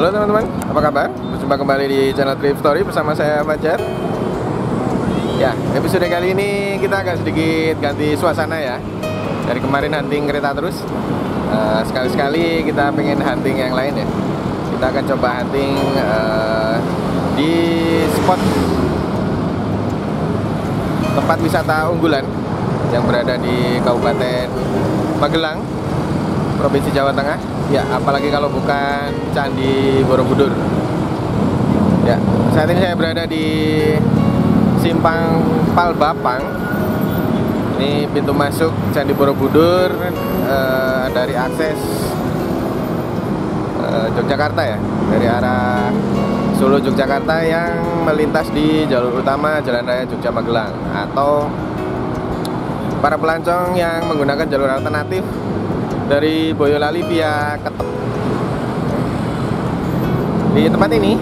Halo teman-teman, apa kabar? Berjumpa kembali di channel Trip Story bersama saya Fajar. Ya, episode kali ini kita agak sedikit ganti suasana ya. Dari kemarin hunting kereta terus, sekali-sekali kita pengen hunting yang lain ya. Kita akan coba hunting di spot tempat wisata unggulan yang berada di Kabupaten Magelang, Provinsi Jawa Tengah. Ya, apalagi kalau bukan Candi Borobudur. Ya, saat ini saya berada di Simpang Palbapang. Ini pintu masuk Candi Borobudur dari akses Yogyakarta ya, dari arah Solo Yogyakarta yang melintas di jalur utama Jalan Raya Jogja Magelang, atau para pelancong yang menggunakan jalur alternatif dari Boyolali via Ketep. Di tempat ini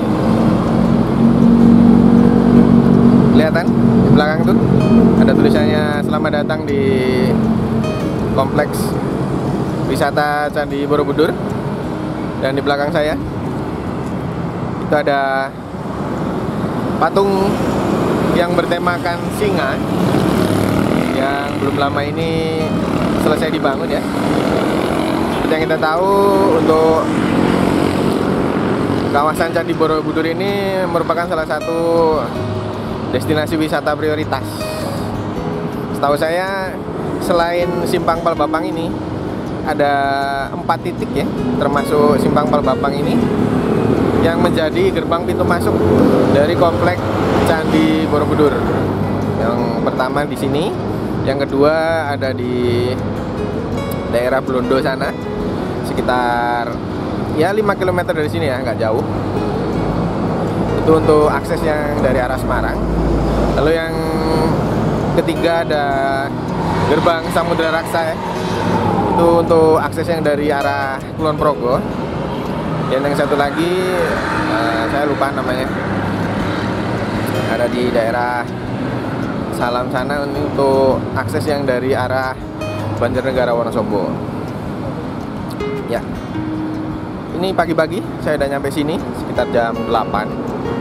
kelihatan di belakang tuh ada tulisannya "Selamat datang di Kompleks Wisata Candi Borobudur." Dan di belakang saya itu ada patung yang bertemakan singa yang belum lama ini selesai dibangun ya. Seperti yang kita tahu, untuk kawasan Candi Borobudur ini merupakan salah satu destinasi wisata prioritas. Setahu saya, selain Simpang Palbapang ini ada 4 titik ya, termasuk Simpang Palbapang ini yang menjadi gerbang pintu masuk dari kompleks Candi Borobudur. Yang pertama di sini, yang kedua ada di daerah Blondo sana, sekitar ya 5 km dari sini ya, nggak jauh. Itu untuk akses yang dari arah Semarang. Lalu yang ketiga ada gerbang Samudra Raksa ya, itu untuk akses yang dari arah Kulon Progo. Dan yang satu lagi saya lupa namanya, ada di daerah Salam sana, untuk akses yang dari arah Banjarnegara Wonosobo. Ya, ini pagi-pagi saya udah nyampe sini sekitar jam 8.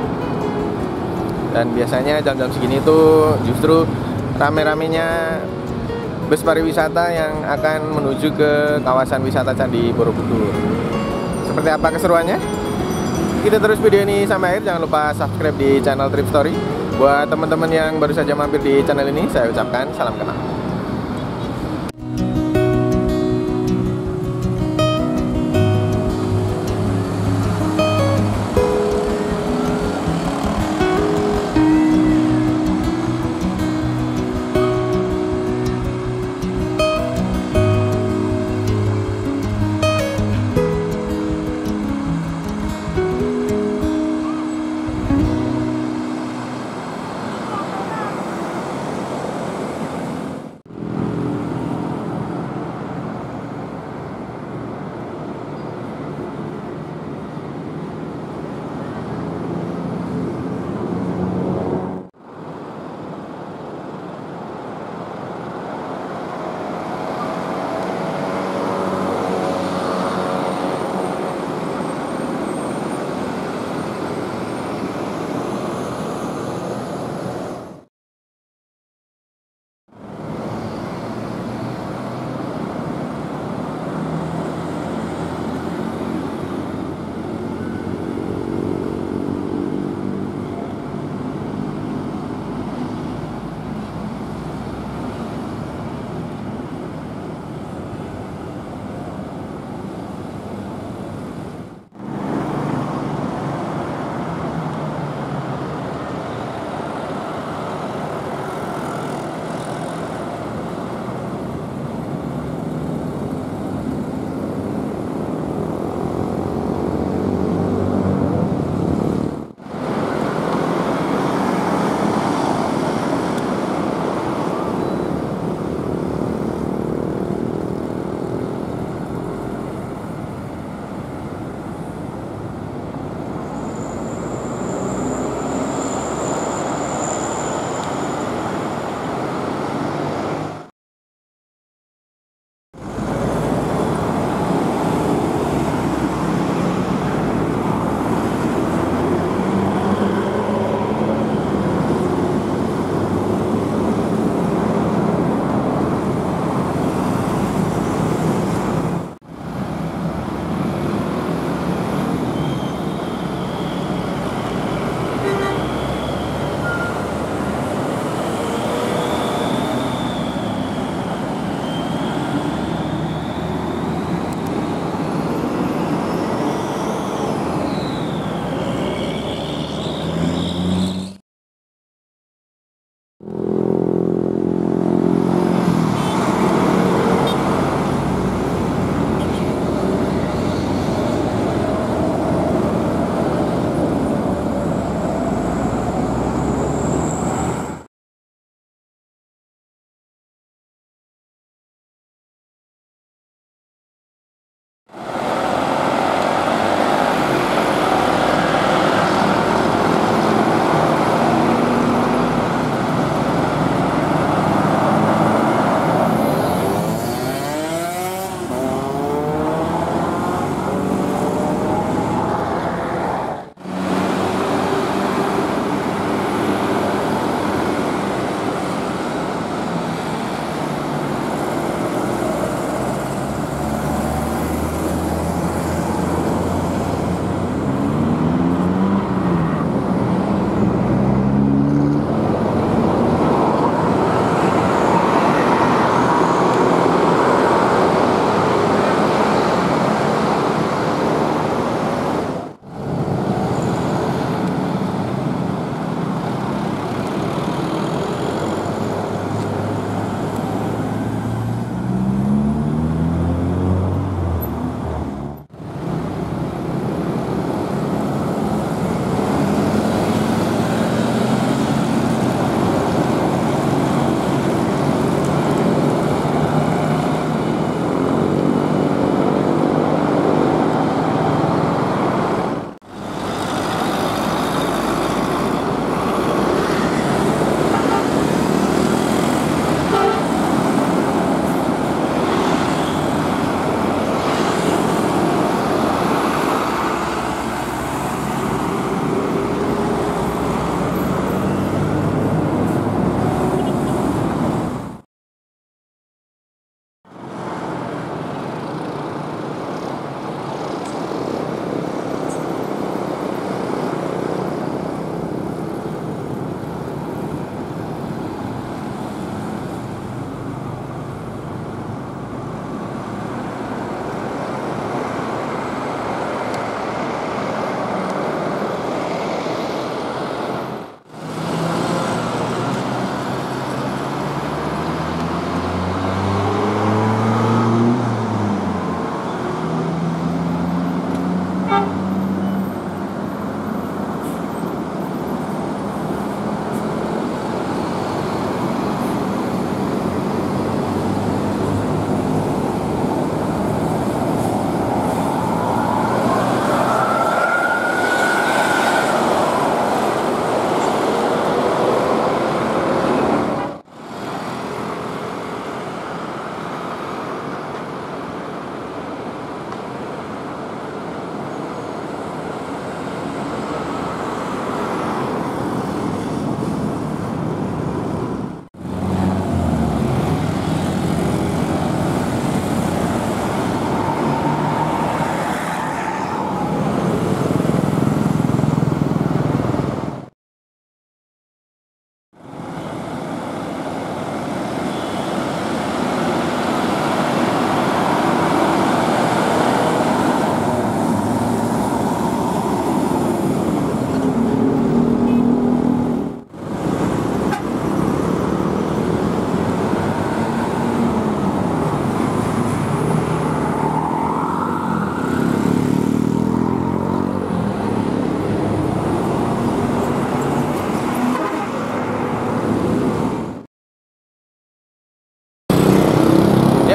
Dan biasanya jam-jam segini tuh justru rame-ramenya bus pariwisata yang akan menuju ke kawasan wisata Candi Borobudur. Seperti apa keseruannya? Kita terus video ini sampai akhir. Jangan lupa subscribe di channel Trip Story. Buat teman-teman yang baru saja mampir di channel ini, saya ucapkan salam kenal.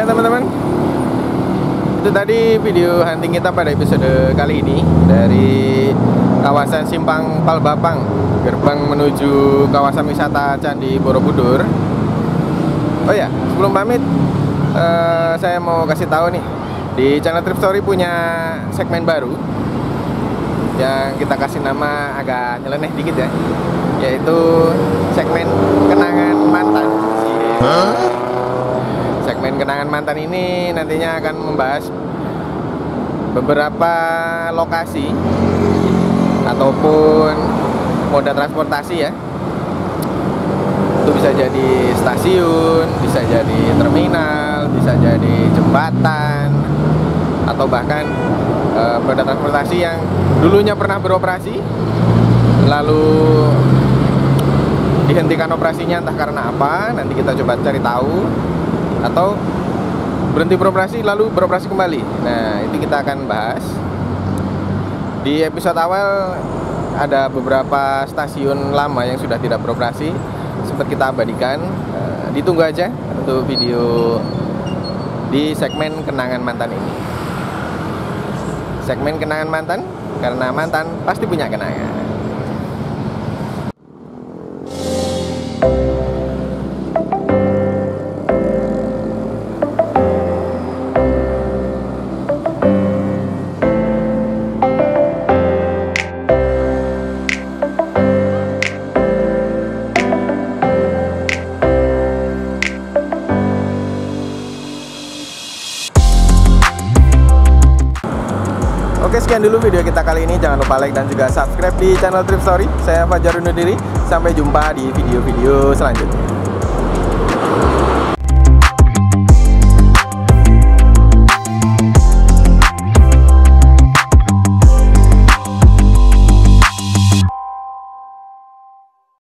Ya teman-teman, itu tadi video hunting kita pada episode kali ini dari kawasan Simpang Palbapang, gerbang menuju kawasan wisata Candi Borobudur. Oh ya, sebelum pamit, saya mau kasih tahu nih, di channel Trip Story punya segmen baru yang kita kasih nama agak nyeleneh dikit ya, yaitu segmen kenangan mantan. Segmen kenangan mantan ini nantinya akan membahas beberapa lokasi ataupun moda transportasi ya. Itu bisa jadi stasiun, bisa jadi terminal, bisa jadi jembatan, atau bahkan moda transportasi yang dulunya pernah beroperasi lalu dihentikan operasinya entah karena apa, nanti kita coba cari tahu, atau berhenti beroperasi lalu beroperasi kembali. Nah, itu kita akan bahas. Di episode awal ada beberapa stasiun lama yang sudah tidak beroperasi, sempat kita abadikan. Ditunggu aja untuk video di segmen kenangan mantan ini. Segmen kenangan mantan, karena mantan pasti punya kenangan. Oke, sekian dulu video kita kali ini. Jangan lupa like dan juga subscribe di channel Trip Story. Saya Fajar undur diri. Sampai jumpa di video-video selanjutnya.